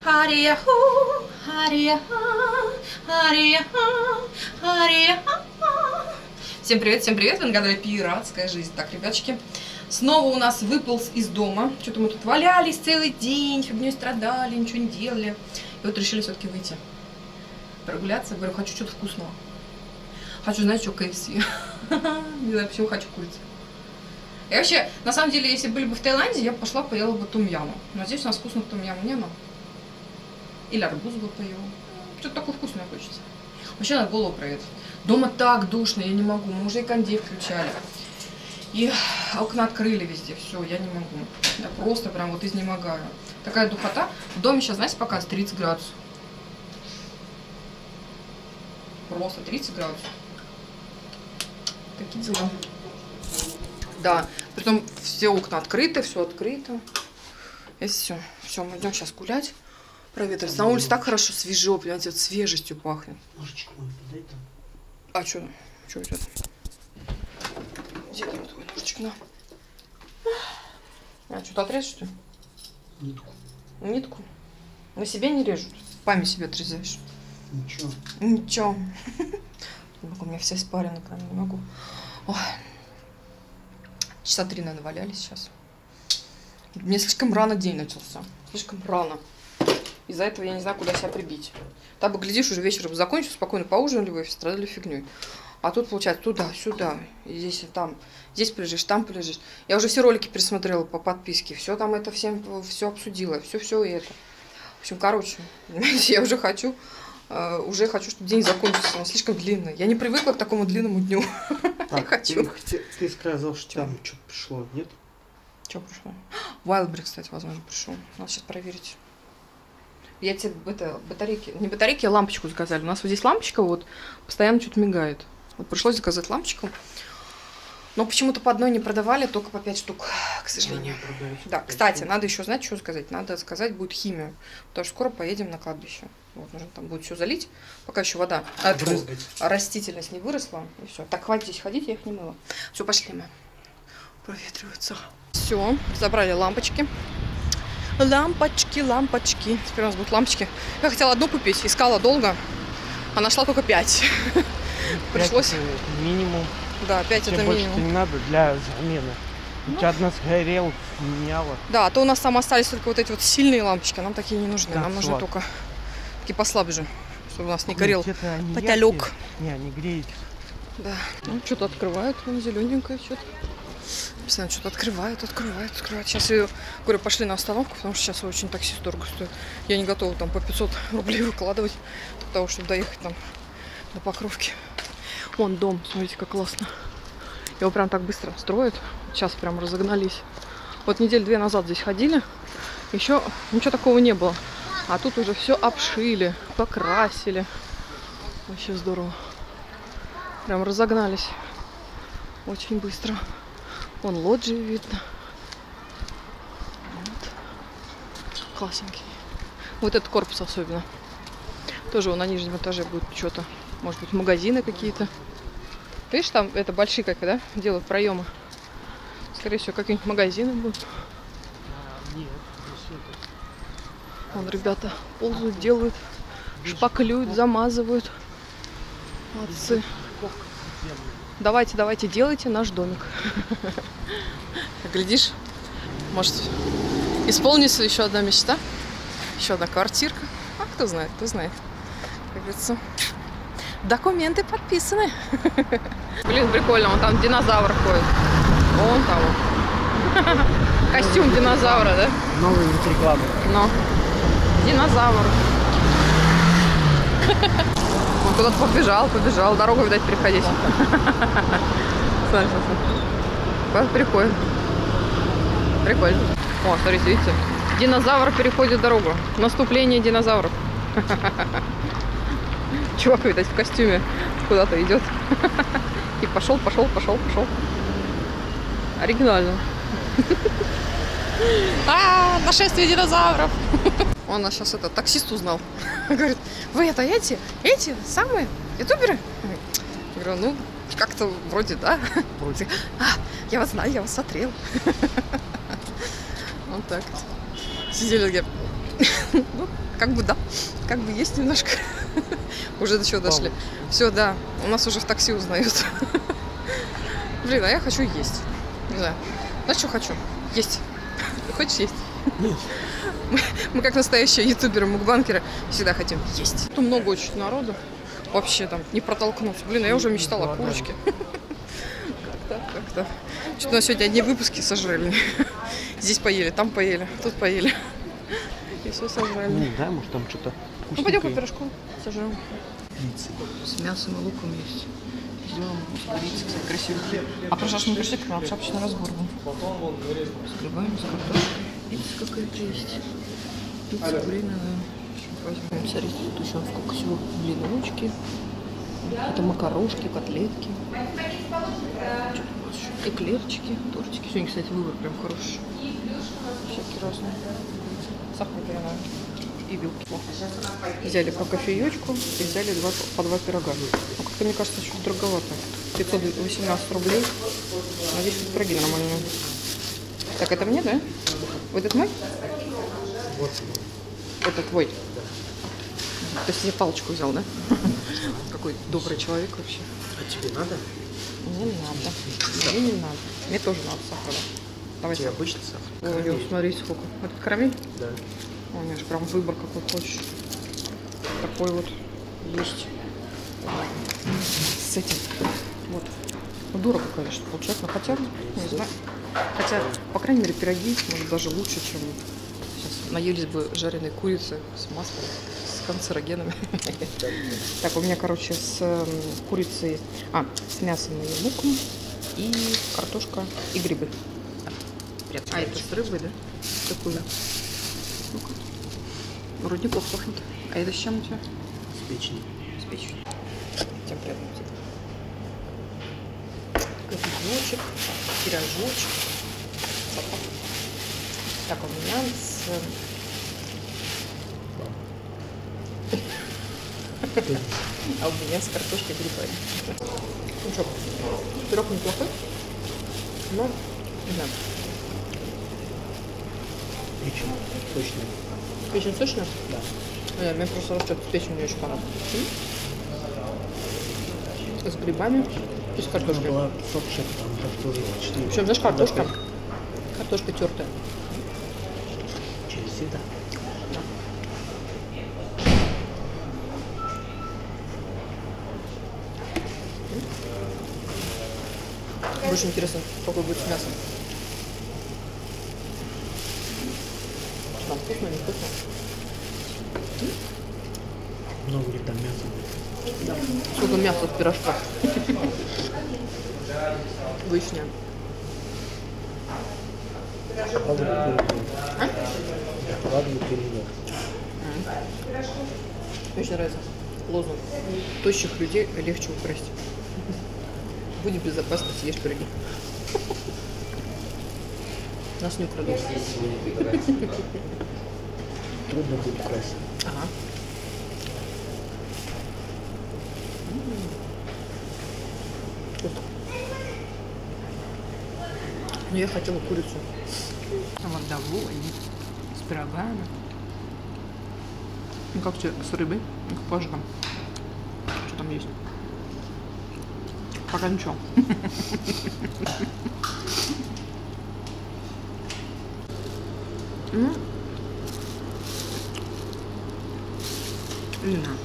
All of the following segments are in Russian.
Всем привет, вы на канале Пиратская жизнь. Так, ребяточки, снова у нас выполз из дома. Что-то мы тут валялись целый день, фигней страдали, ничего не делали. И вот решили все-таки выйти, прогуляться. Говорю, хочу что-то вкусного. Хочу, знаете, что, KFC. Не знаю, почему хочу курицу. И вообще, на самом деле, если были бы в Таиланде, я бы пошла поела бы том-яму. Но здесь у нас вкусного том-яму нема. Или арбуз бы поела. Что-то такое вкусное хочется. Вообще надо голову проветрить. Дома так душно, я не могу. Мы уже и кондей включали. И окна открыли везде. Все, я не могу. Я просто прям вот изнемогаю. Такая духота. В доме сейчас, знаете, пока 30 градусов. Просто 30 градусов. Такие дела. Да, притом все окна открыты, все открыто. И все. Все, мы идем сейчас гулять. Проветрить. На улице так хорошо, свежо, понимаете, вот свежестью пахнет. Ножичек мой подай там. А что? Что идет? Где там твой ножичек? На. А, что-то отрежешь, что ли? Нитку. Нитку? На себе не режут. Память себе отрезаешь. Ничего. Ничего. У меня вся испарена, прям не могу. Ой. Часа 3, наверное, валялись сейчас. Мне слишком рано день начался. Слишком рано. Из-за этого я не знаю, куда себя прибить. Там бы, глядишь, уже вечером закончил, спокойно поужинали вы и страдали фигней. А тут, получается, туда-сюда, здесь и там. Здесь полежишь, там полежишь. Я уже все ролики пересмотрела по подписке. Все там это всем, все обсудила. Все и это. В общем, короче, я уже хочу, чтобы день закончился. Он слишком длинный. Я не привыкла к такому длинному дню. Я хочу. Ты сказал, что там что-то пришло, нет? Что пришло? Wildberry, кстати, возможно, пришел. Надо сейчас проверить. Я тебе батарейки, не батарейки, а лампочку заказали. У нас вот здесь лампочка вот постоянно что-то мигает. Вот пришлось заказать лампочку. Но почему-то по одной не продавали, только по 5 штук, к сожалению. Да, кстати, надо еще, знаете, что сказать? Надо заказать будет химию. Потому что скоро поедем на кладбище. Вот, нужно там будет все залить. Пока еще вода, растительность не выросла. И все. Так, хватит здесь ходить, я их не мыла. Все, пошли мы. Проветриваются. Все, забрали лампочки. Лампочки, лампочки. Теперь у нас будут лампочки. Я хотела одну купить, искала долго, а нашла только 5. Пришлось. Минимум. Да, 5 это больше минимум. Не надо для замены. У тебя одна сгорела, меняла. Да, а то у нас там остались только вот эти вот сильные лампочки, а нам такие не нужны. Да, нам нужны только такие послабже, чтобы у нас не горел потолок. Не, они греют. Да. Ну, что-то открывают, вон зелененькое что-то. Постоянно что-то открывают. Сейчас я говорю, пошли на остановку, потому что сейчас очень таксист дорого стоит. Я не готова там по 500 рублей выкладывать для того, чтобы доехать там до Покровки. Вон дом, смотрите, как классно. Его прям так быстро строят. Сейчас прям разогнались. Вот неделю 2 назад здесь ходили. Еще ничего такого не было. А тут уже все обшили, покрасили. Вообще здорово. Прям разогнались. Очень быстро. Вон лоджии видно. Вот. Классненький. Вот этот корпус особенно. Тоже он на нижнем этаже будет что-то. Может быть, магазины какие-то. Видишь, там это большие, как, да, делают проемы. Скорее всего, какие-нибудь магазины будут. Нет, вон ребята ползают, делают, шпаклюют, замазывают. Молодцы. Давайте, делайте наш домик. Глядишь, может, исполнится еще одна мечта, еще одна квартирка. А кто знает, как говорится. Документы подписаны. Блин, прикольно, вон там динозавр ходит. Вон там. Костюм динозавра, да? Новый вид рекламы. Но. Динозавр. Он куда-то побежал. Дорогу, видать, переходить. Смотри. Прикольно. О, смотрите, видите? Динозавр переходит дорогу. Наступление динозавров. Чувак, видать, в костюме куда-то идет. И пошел. Оригинально. Нашествие динозавров. Он нас сейчас таксист узнал. Говорит, вы это эти самые ютуберы? Я говорю, ну, как-то вроде, да. Вроде. Я вас знаю, я вас смотрел. Вот так. Сидели, Ну, как бы да, как бы есть немножко. Уже до чего дошли. Все, да, у нас уже в такси узнают. Блин, а я хочу есть. Не знаю. Знаешь, что хочу? Есть. Хочешь есть? Нет. Мы как настоящие ютуберы, мукбанкеры, всегда хотим есть. Тут много очень народу. Вообще там не протолкнуться. Блин, я уже мечтала о курочке. Как-то. Что-то у нас сегодня одни выпуски сожрали. Здесь поели, там поели, тут поели. И все сожрали. Не знаю, может там что-то Ну пойдем по пирожку сожрем. Пиццы. С мясом и луком есть. Сделаем с корицей, кстати, красивый. А про шашлык пришли, к нам шапочный разбор был. С грибами, с картошкой. Пицца какая-то есть. Пицца куриная. Возьмем, смотрите, тут еще сколько всего. Блиночки. Это макарошки, котлетки. Эклерчики, тортики. Сегодня, кстати, выбор прям хороший. Всякие разные. Сахар пирога и вилки. Взяли по кофеечку и взяли по 2 пирога. Ну, как-то, мне кажется, чуть дороговато. 518 рублей. Надеюсь, что пироги нормальные. Так, это мне, да? Вот этот мой? Вот. Это твой. То есть я палочку взял, да? Какой добрый человек вообще. А тебе надо? Не надо. Мне не надо. Мне тоже надо сахара. Давайте. Тебе обычный сахар? Ой, смотрите сколько. Этот карамель? Да. Ой, у меня же прям выбор какой хочешь. Такой вот есть. С этим. Вот. Ну, дорого, конечно, получается. Но хотя, не знаю. Хотя, по крайней мере, пироги, может, даже лучше, чем... Сейчас наелись бы жареной курицы с маслом, с канцерогенами. Так, у меня, короче, с курицей... с мясом и луком. И картошка, и грибы. А это с рыбой, да? Такой. Ну-ка. Вроде неплохо пахнет. А это с чем у тебя? С печенью. С печенью. Всем приятного аппетита. Кофеечек, пирожочек. Так, у меня с... А у меня с картошкой и грибами. Ну что, пирог неплохой, но не знаю. Печень сочная. Печень сочная? Да. Мне просто растет с печенью очень понравилось. С грибами и с картошкой. Была сочная, там тоже очень. Причем, знаешь, картошка тертая. Через всегда. Очень интересно, какой будет с мясом. Там вкусно, не вкусно? Много ли там мяса будет? Да. Сколько мяса в пирожках. Вышня. Ладно, перейдем. Мне очень нравится лозунг. Тощих людей легче украсть. Будь в безопасности, ешь пироги. Нас не украдут. Трудно будет украсть. Ага. Вкусно. Но я хотела курицу. А вот довольно. С пирогами. Ну как тебе с рыбой? Ну, позже там. Что там есть? Пока ничего. Не знаю.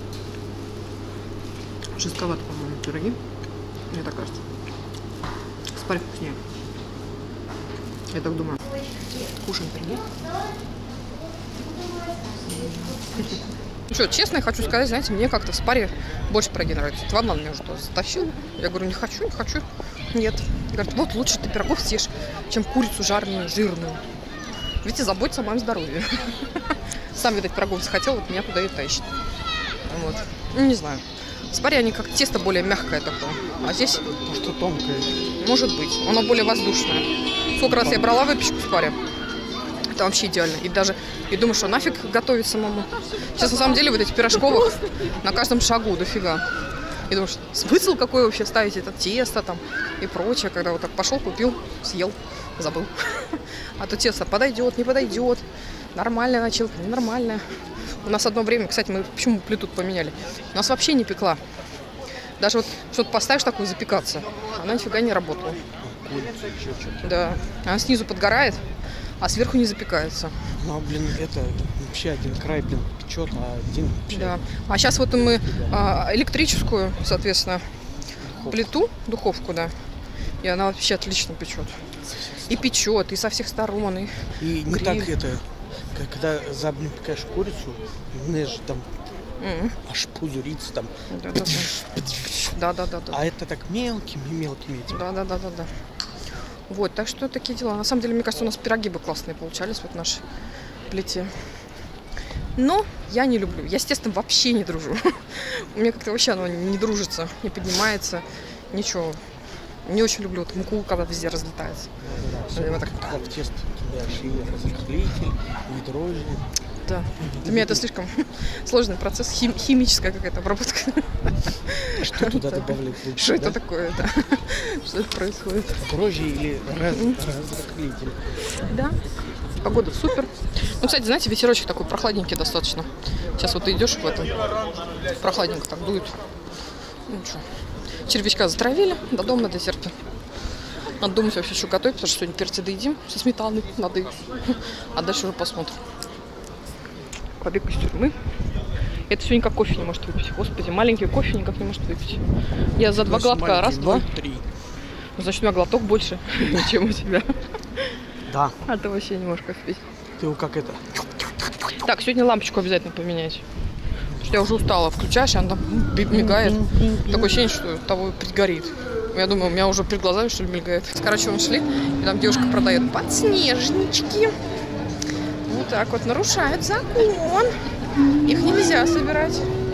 Жестковато, по-моему, пироги. Мне так кажется. Спарь вкуснее. Я так думаю. Кушаем пироги. Ну что, честно, я хочу сказать, знаете, мне как-то в спаре больше пироги нравятся. Ванна меня уже затащил. Я говорю, не хочу. Нет. Говорит, вот лучше ты пирогов съешь, чем курицу жареную, жирную. Видите, заботится о моем здоровье. Сам, видать, пирогов захотел, вот меня туда и тащит. Вот. Ну, не знаю. В спаре они как тесто более мягкое такое. А здесь... Что тонкое. Может быть. Оно более воздушное. Сколько раз я брала выпечку в спаре. Это вообще идеально. И даже... И думаю, что нафиг готовить самому. Сейчас, на самом деле, вот эти пирожковых на каждом шагу дофига. И думаю, что смысл какой вообще ставить это тесто там и прочее. Когда вот так пошел, купил, съел, забыл. А то тесто подойдет, не подойдет. Нормальная начилка, ненормальная. У нас одно время, кстати, мы почему плиту поменяли? У нас вообще не пекла. Даже вот что-то поставишь такое запекаться, она нифига не работала. Да, она снизу подгорает, а сверху не запекается. Ну, блин, это вообще один край, блин, печет, а один вообще... Да. А сейчас вот мы электрическую, соответственно, плиту, духовку, да, и она вообще отлично печет. И печет, и со всех сторон, и не гриль. так это, когда запекаешь курицу, знаешь, там аж пузырится там. Да. А это так мелкими этими. Да. Вот, так что такие дела. На самом деле, мне кажется, у нас пироги бы классные получались вот в нашей плите. Но я не люблю. Я с тестом вообще не дружу. У меня как-то вообще оно не дружится, не поднимается, ничего. Не очень люблю вот муку, когда везде разлетается. Вот так в тесто кидаешь и разрыхлитель, и дрожжи. Да. Для меня это слишком сложный процесс, химическая какая-то обработка. Что туда добавляют? Что это такое, да? Что это происходит? Дрожжи или разрыхлитель? Да. Погода супер. Ну, кстати, знаете, ветерочек такой прохладненький достаточно. Сейчас вот ты идешь в этом, прохладненько так дует. Ну что, червячка затравили, до дома дотерпим. Надо думать вообще, что готовить, потому что сегодня перцы доедим со сметаной, надо. А дальше уже посмотрим. Побег из тюрьмы. Это все никак кофе не может выпить. Господи, маленький кофе никак не может выпить. Я за 2 глотка, раз, 2. Значит, у меня глоток больше, чем у тебя. Да. А ты вообще не можешь кофе пить. Ты его как это? Так, сегодня лампочку обязательно поменять. Потому что я уже устала. Включаешь, она там мигает. Такое ощущение, что того пригорит. Я думаю, у меня уже перед глазами, что ли, мигает. Короче, мы шли, и там девушка продает подснежнички. Вот так вот нарушают закон. Их нельзя собирать.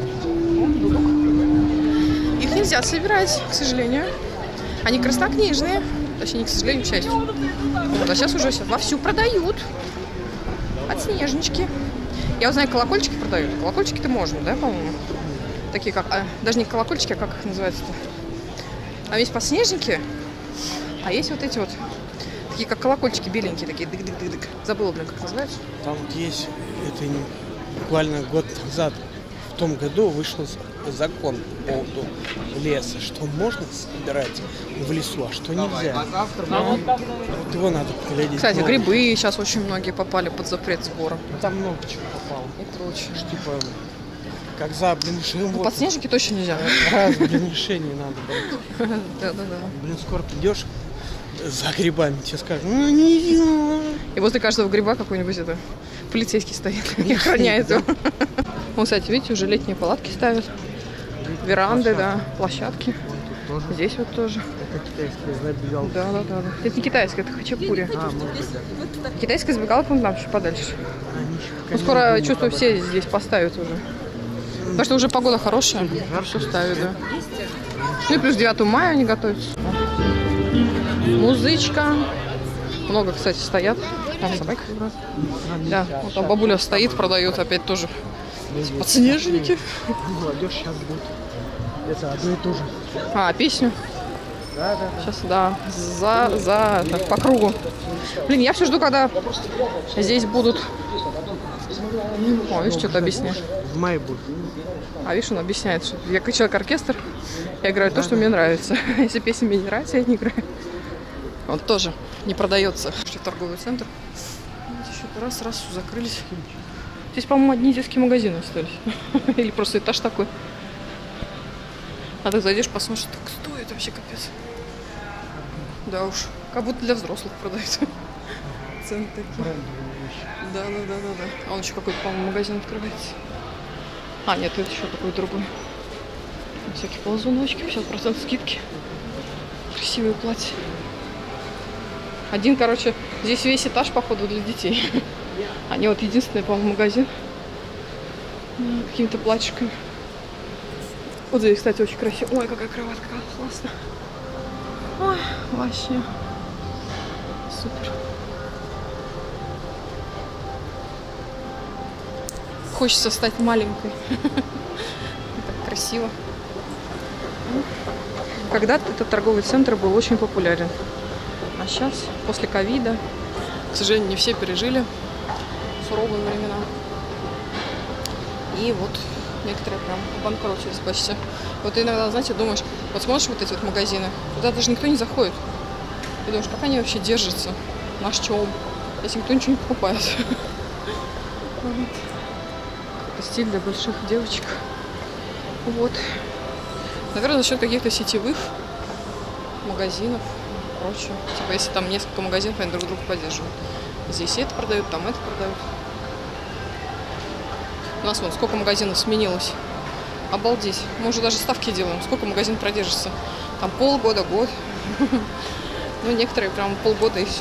Их нельзя собирать, к сожалению. Они краснокнижные. Точнее, не к сожалению, к счастью. Вот, а сейчас уже вовсю продают подснежнички. Я вот знаю, колокольчики продают. Колокольчики-то можно, да, по-моему? Такие как... даже не колокольчики, а как их называется-то? А есть подснежники, а есть вот эти вот, такие как колокольчики беленькие, такие дык-дык-дык-дык. Забыла, блин, как называется. Там вот есть, это буквально год назад, в том году вышел закон по поводу леса, что можно собирать в лесу, а что нельзя. Вот его надо поглядеть. Кстати, грибы сейчас очень многие попали под запрет сбора. Там много чего попало. И прочее. Типа, как за, блин, Ну, подснежники точно нельзя. Раз, блин, решение надо брать. Да. Блин, скоро придешь за грибами, тебе скажут, ну нельзя. И возле каждого гриба какой-нибудь это полицейский стоит и охраняет его. Вон, кстати, видите, уже летние палатки ставят. Веранды, да, площадки. Здесь вот тоже. Это китайская забегалка. Да. Это не китайская, это хачапури. Китайская забегалка, вон там чуть подальше. Ну, скоро, чувствую, все здесь поставят уже. Потому что уже погода хорошая, все ставят, да. Ну и плюс 9 мая они готовятся. Музычка. Много, кстати, стоят. Там собаки. Да, вот там бабуля стоит, продает опять тоже подснежники. Молодежь сейчас будет. Это одно и то же. Песню? Да. Сейчас, да. Так, по кругу. Блин, я все жду, когда здесь будут... О, видишь, что-то объясняет. В мае будет. А видишь, он объясняет, что я как человек-оркестр, я играю то, что мне нравится. Если песня мне не нравится, я не играю. Он тоже не продается. Шли в торговый центр. Еще раз все закрылись. Здесь, по-моему, одни детские магазины остались. Или просто этаж такой. А ты зайдешь, посмотришь, так стоит вообще капец. Да уж, как будто для взрослых продают. Цены такие. Да. А он еще какой-то, по-моему, магазин открывается. Нет, это еще какой-то другой. Всякие ползуночки, 50% скидки. Красивые платья. Один, короче, здесь весь этаж, походу, для детей. Они вот единственный, по-моему, магазин. Какими-то платьишками. Вот здесь, кстати, очень красиво. Ой, какая кроватка, классно. Ой, вообще. Супер. Хочется стать маленькой. Так красиво. Когда-то этот торговый центр был очень популярен. А сейчас, после ковида, к сожалению, не все пережили. суровые времена. И вот некоторые прям обанкротились почти. Вот ты иногда, знаете, думаешь, вот смотришь вот эти вот магазины, туда даже никто не заходит. И думаешь, как они вообще держатся, на чем, если никто ничего не покупает. Это стиль для больших девочек. Вот. Наверное, за счет каких-то сетевых магазинов и прочее. Типа, если там несколько магазинов, они друг друга поддерживают. Здесь это продают, там это продают. У нас вон сколько магазинов сменилось. Обалдеть. Мы уже даже ставки делаем. Сколько магазин продержится. Там полгода, год. Ну, некоторые прям полгода и все.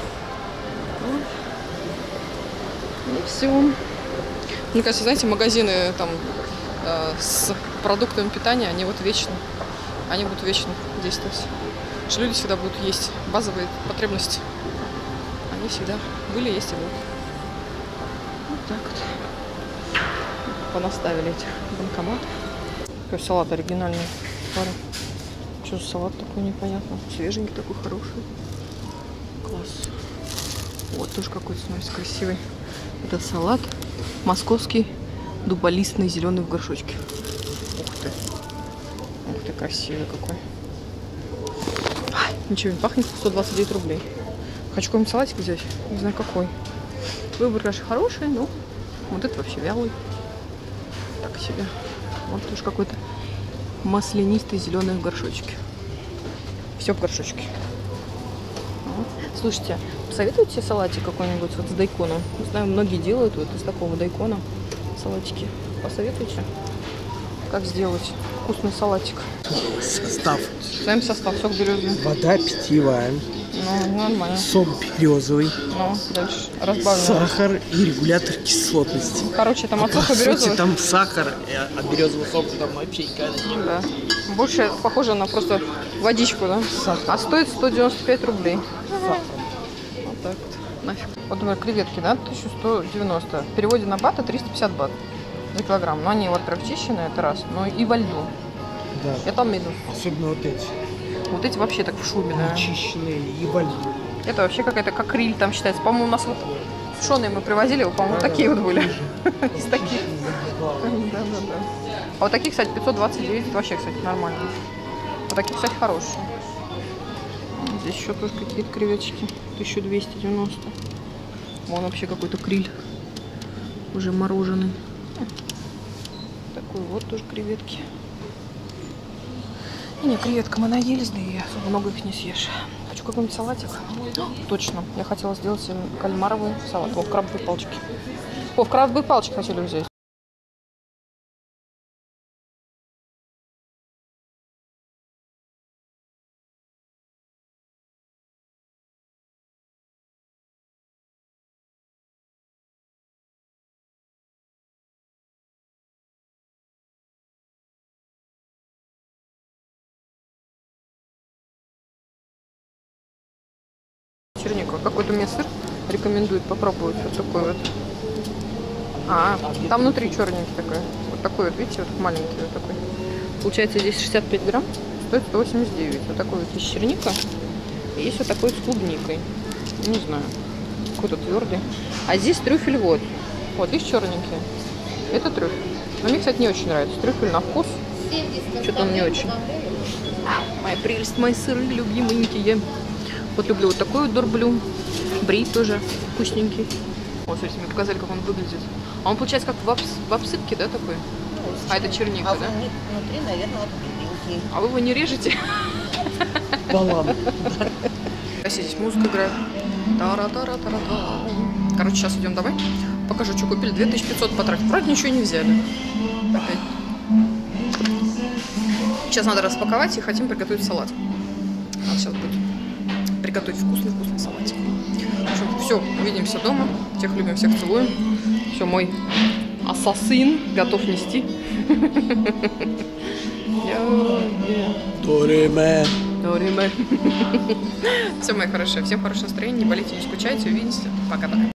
И все. Мне кажется, знаете, магазины там с продуктами питания, они вот вечно. Они будут вечно действовать. Что люди всегда будут есть базовые потребности. Они всегда были, есть и будут. Вот так вот. Понаставили этих банкоматов. Какой салат оригинальный. Что за салат такой непонятно. Свеженький такой, хороший. Класс. Вот тоже какой-то, смотрите, красивый. Это салат московский, дуболистный, зеленый в горшочке. Ух ты. Ух ты, красивый какой. Ай, ничего не пахнет. 129 рублей. Хочу какой-нибудь салатик взять. Не знаю какой. Выбор, конечно, хороший, но вот этот вообще вялый. Так себе. Вот тоже какой-то маслянистый, зеленый в горшочке. Все в горшочке. Слушайте, посоветуйте салатик какой-нибудь вот с дайконом. Не знаю, многие делают вот из такого дайкона салатики. Посоветуйте, как сделать вкусный салатик. Состав. Знаем состав. Сок березовый. Вода питьевая. Ну, нормально. Сок березовый. Ну, дальше. Разбавлено. Сахар и регулятор кислотности. Короче, там от сока березовый. Там сахар, а березового сока там вообще никогда нет. Да. Больше похоже на просто водичку, да? Сахар. А стоит 195 рублей. Сахар. Вот так вот. Нафиг. Вот, например, креветки, да, 1190. В переводе на баты 350 бат за килограмм. Но они, во-первых, чищенные, это раз. Но и во льду. Да. И там минус. Особенно вот эти. Вот эти вообще так в шубе, да. Очищенные и во льду. Это вообще какая-то как криль там считается. По-моему, у нас вот пшеные мы привозили, по-моему, такие вот были. Из таких. Да. А вот такие, кстати, 529, это вообще, кстати, нормально. Вот такие, кстати, хорошие. Здесь еще тоже какие-то креветочки. 1290. Вон вообще какой-то криль. Уже мороженый. Такой вот тоже креветки. Не, креветка мы наелись, да и особо много их не съешь. Хочу какой-нибудь салатик. Точно. Я хотела сделать кальмаровый салат. О, крабовые палочки. О, в крабовые палочки хотели взять. Черника. Какой-то мне сыр рекомендует попробовать вот такой вот. А, там внутри черненький такой. Вот такой вот, видите, вот маленький вот такой. Получается здесь 65 грамм, стоит 189. Вот такой вот есть черника. И есть вот такой вот с клубникой. Не знаю, какой-то твердый. А здесь трюфель вот. Вот, видишь, черненький. Это трюфель. Но мне, кстати, не очень нравится. Трюфель на вкус. Что-то он не очень. Моя прелесть, мои сыры любименькие. Вот люблю вот такой вот дорблю. Бри тоже вкусненький. Вот, смотрите, мне показали, как он выглядит. А он получается как в обсыпке, да, такой? А это черника, да? Внутри, наверное, вот белки. А вы его не режете? Балам. Здесь музыка играет. Тара-тара-тара-та. Короче, сейчас идем домой. Покажу, что купили. 2500 потратили. Вроде ничего не взяли. Опять. Сейчас надо распаковать и хотим приготовить салат. Надо сейчас будет приготовить вкусный салатик. В общем, все, увидимся дома. Всех любим, всех целуем. Все, мой ассасин готов нести. Дориме. Все, мои хорошие. Всем хорошего настроения. Не болейте, не скучайте. Увидимся. Пока-пока.